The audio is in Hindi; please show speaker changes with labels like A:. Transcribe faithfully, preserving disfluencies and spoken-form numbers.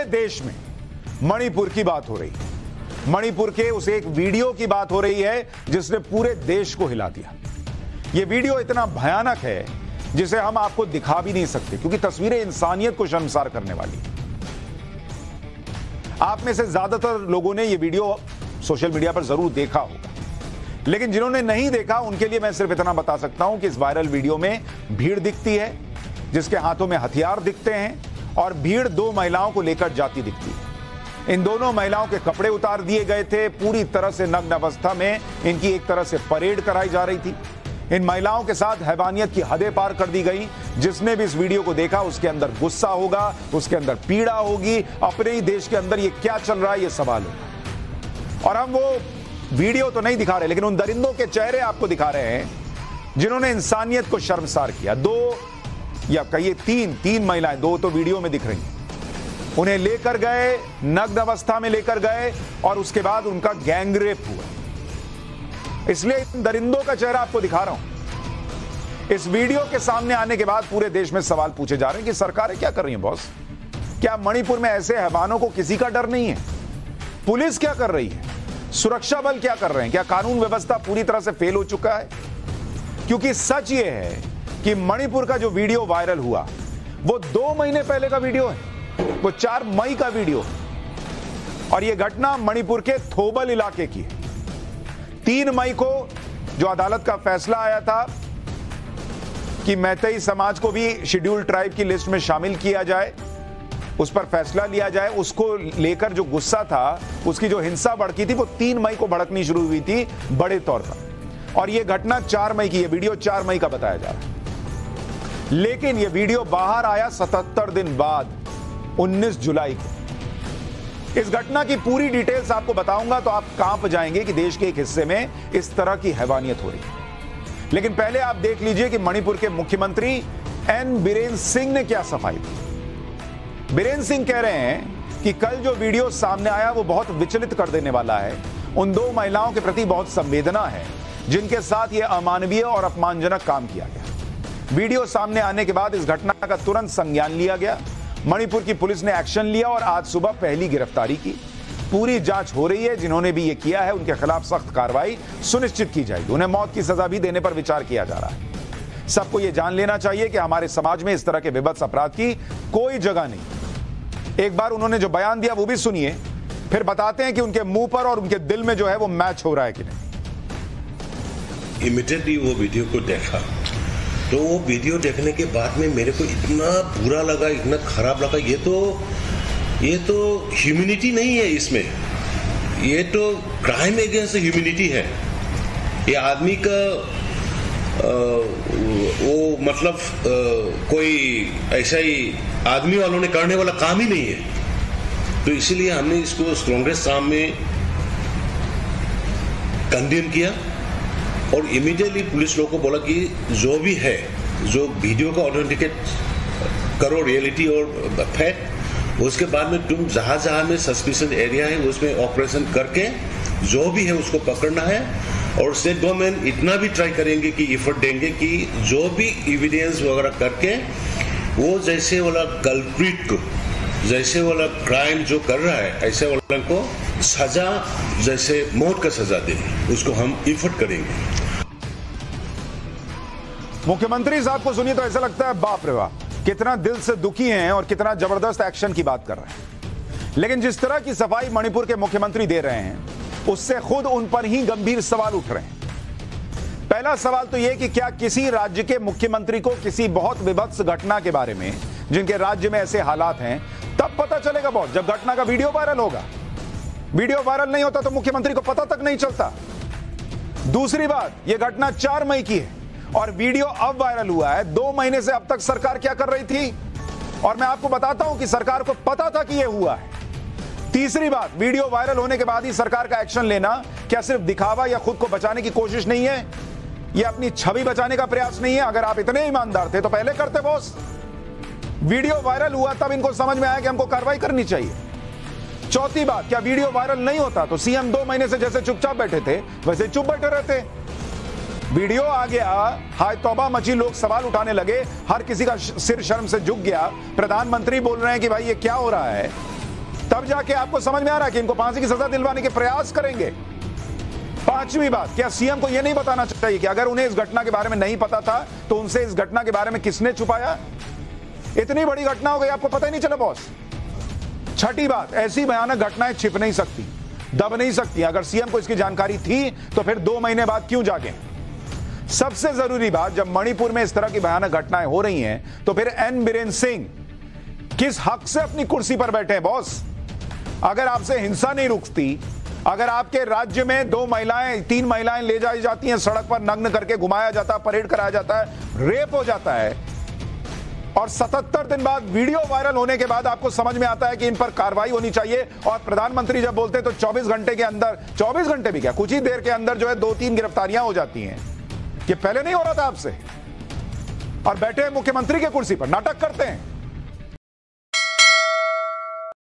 A: पूरे देश में मणिपुर की बात हो रही है। मणिपुर के उस एक वीडियो की बात हो रही है जिसने पूरे देश को हिला दिया। यह वीडियो इतना भयानक है जिसे हम आपको दिखा भी नहीं सकते, क्योंकि तस्वीरें इंसानियत को शर्मसार करने वाली है। आप में से ज्यादातर लोगों ने यह वीडियो सोशल मीडिया पर जरूर देखा होगा, लेकिन जिन्होंने नहीं देखा उनके लिए मैं सिर्फ इतना बता सकता हूं कि इस वायरल वीडियो में भीड़ दिखती है, जिसके हाथों में हथियार दिखते हैं, और भीड़ दो महिलाओं को लेकर जाती दिखती है। इन दोनों महिलाओं के कपड़े उतार दिए गए थे, पूरी तरह से नग्न अवस्था में इनकी एक तरह से परेड कराई जा रही थी। इन महिलाओं के साथ हैवानियत की हदें पार कर दी गई। जिसने भी इस वीडियो को देखा उसके अंदर गुस्सा होगा, उसके अंदर पीड़ा होगी, अपने ही देश के अंदर ये क्या चल रहा है ये सवाल होगा। और हम वो वीडियो तो नहीं दिखा रहे, लेकिन उन दरिंदों के चेहरे आपको दिखा रहे हैं जिन्होंने इंसानियत को शर्मसार किया। दो या कहिए तीन तीन महिलाएं, दो तो वीडियो में दिख रही हैं, उन्हें लेकर गए, नग्न अवस्था में लेकर गए और उसके बाद उनका गैंगरेप हुआ। इसलिए इन दरिंदों का चेहरा आपको दिखा रहा हूं। इस वीडियो के सामने आने के बाद पूरे देश में सवाल पूछे जा रहे हैं कि सरकारें क्या कर रही हैं बॉस? क्या मणिपुर में ऐसे हैवानों को किसी का डर नहीं है? पुलिस क्या कर रही है? सुरक्षा बल क्या कर रहे हैं? क्या कानून व्यवस्था पूरी तरह से फेल हो चुका है? क्योंकि सच ये है कि मणिपुर का जो वीडियो वायरल हुआ वो दो महीने पहले का वीडियो है, वो चार मई का वीडियो है, और यह घटना मणिपुर के थोबल इलाके की है। तीन मई को जो अदालत का फैसला आया था कि मैतेई समाज को भी शेड्यूल्ड ट्राइब की लिस्ट में शामिल किया जाए, उस पर फैसला लिया जाए, उसको लेकर जो गुस्सा था, उसकी जो हिंसा भड़की थी वो तीन मई को भड़कनी शुरू हुई थी बड़े तौर पर। और यह घटना चार मई की, यह वीडियो चार मई का बताया जा रहा है। लेकिन यह वीडियो बाहर आया सतहत्तर दिन बाद, उन्नीस जुलाई को। इस घटना की पूरी डिटेल्स आपको बताऊंगा तो आप कांप जाएंगे कि देश के एक हिस्से में इस तरह की हैवानियत हो रही है। लेकिन पहले आप देख लीजिए कि मणिपुर के मुख्यमंत्री एन बीरेन सिंह ने क्या सफाई दी। बीरेन सिंह कह रहे हैं कि कल जो वीडियो सामने आया वो बहुत विचलित कर देने वाला है। उन दो महिलाओं के प्रति बहुत संवेदना है जिनके साथ यह अमानवीय और अपमानजनक काम किया गया। वीडियो सामने आने के बाद इस घटना का तुरंत संज्ञान लिया गया। मणिपुर की पुलिस ने एक्शन लिया और आज सुबह पहली गिरफ्तारी की। पूरी जांच हो रही है। जिन्होंने भी ये किया है उनके खिलाफ सख्त कार्रवाई सुनिश्चित की जाएगी। उन्हें मौत की सजा भी देने पर विचार किया जा रहा है। सबको ये जान लेना चाहिए कि हमारे समाज में इस तरह के विभत्स अपराध की कोई जगह नहीं। एक बार उन्होंने जो बयान दिया वो भी सुनिए, फिर बताते हैं कि उनके मुंह पर और उनके दिल में जो है वो मैच हो रहा है कि नहीं।
B: इमीडिएटली वो वीडियो को देखा तो वो वीडियो देखने के बाद में मेरे को इतना बुरा लगा, इतना खराब लगा। ये तो ये तो ह्यूमैनिटी नहीं है, इसमें ये तो क्राइम अगेंस्ट ह्यूमैनिटी है। ये आदमी का आ, वो मतलब आ, कोई ऐसा ही आदमी वालों ने करने वाला काम ही नहीं है। तो इसीलिए हमने इसको स्ट्रॉन्गेस्ट फॉर्म में कंडेम किया और इमीडिएटली पुलिस लोगों को बोला कि जो भी है, जो वीडियो का ऑथेंटिकेट करो रियलिटी और फैक्ट, उसके बाद में तुम जहां जहां में सस्पिशन एरिया है उसमें ऑपरेशन करके जो भी है उसको पकड़ना है। और स्टेट गवर्नमेंट इतना भी ट्राई करेंगे कि एफर्ट देंगे कि जो भी एविडेंस वगैरह करके वो जैसे वाला कल्प्रिट को, जैसे वाला क्राइम जो कर रहा है ऐसे वाला को सजा, जैसे मौत का सजा देनी, उसको हम एफर्ट करेंगे।
A: मुख्यमंत्री साहब को सुनिए तो ऐसा लगता है बाप रे बाप, कितना दिल से दुखी हैं और कितना जबरदस्त एक्शन की बात कर रहे हैं। लेकिन जिस तरह की सफाई मणिपुर के मुख्यमंत्री दे रहे हैं उससे खुद उन पर ही गंभीर सवाल उठ रहे हैं। पहला सवाल तो यह कि क्या किसी राज्य के मुख्यमंत्री को किसी बहुत विभत्स घटना के बारे में, जिनके राज्य में ऐसे हालात हैं, तब पता चलेगा बॉस जब घटना का वीडियो वायरल होगा। वीडियो वायरल नहीं होता तो मुख्यमंत्री को पता तक नहीं चलता। दूसरी बात, यह घटना चार मई की है और वीडियो अब वायरल हुआ है। दो महीने से अब तक सरकार क्या कर रही थी, और मैं आपको बताता हूं कि सरकार को पता था कि यह हुआ है। तीसरी बात, वीडियो वायरल होने के बाद ही सरकार का एक्शन लेना क्या सिर्फ दिखावा या खुद को बचाने की कोशिश नहीं है? यह अपनी छवि बचाने का प्रयास नहीं है? अगर आप इतने ईमानदार थे तो पहले करते बॉस। वीडियो वायरल हुआ तब इनको समझ में आया कि हमको कार्रवाई करनी चाहिए। चौथी बात, क्या वीडियो वायरल नहीं होता तो सीएम दो महीने से जैसे चुपचाप बैठे थे वैसे चुप बैठे रहते? वीडियो आ गया, हाय तौबा मची, लोग सवाल उठाने लगे, हर किसी का सिर शर्म से झुक गया। प्रधानमंत्री बोल रहे हैं कि भाई ये क्या हो रहा है, तब जाके आपको समझ में आ रहा है कि इनको फांसी की सजा दिलवाने के प्रयास करेंगे। पांचवी बात, क्या सीएम को यह नहीं बताना चाहिए कि अगर उन्हें इस घटना के बारे में नहीं पता था तो उनसे इस घटना के बारे में किसने छुपाया? इतनी बड़ी घटना हो गई, आपको पता ही नहीं चला बॉस। छठी बात, ऐसी भयानक घटनाएं छिप नहीं सकती, दब नहीं सकती। अगर सीएम को इसकी जानकारी थी तो फिर दो महीने बाद क्यों जागे? सबसे जरूरी बात, जब मणिपुर में इस तरह की भयानक घटनाएं हो रही हैं तो फिर एन बीरेन सिंह किस हक से अपनी कुर्सी पर बैठे हैं बॉस? अगर आपसे हिंसा नहीं रुकती, अगर आपके राज्य में दो महिलाएं तीन महिलाएं ले जाई जाती हैं, सड़क पर नग्न करके घुमाया जाता है, परेड कराया जाता है, रेप हो जाता है, और सतहत्तर दिन बाद वीडियो वायरल होने के बाद आपको समझ में आता है कि इन पर कार्रवाई होनी चाहिए, और प्रधानमंत्री जब बोलते हैं तो चौबीस घंटे के अंदर, चौबीस घंटे भी क्या, कुछ ही देर के अंदर जो है दो तीन गिरफ्तारियां हो जाती हैं। ये पहले नहीं हो रहा था आपसे, और बैठे मुख्यमंत्री के कुर्सी पर नाटक करते हैं।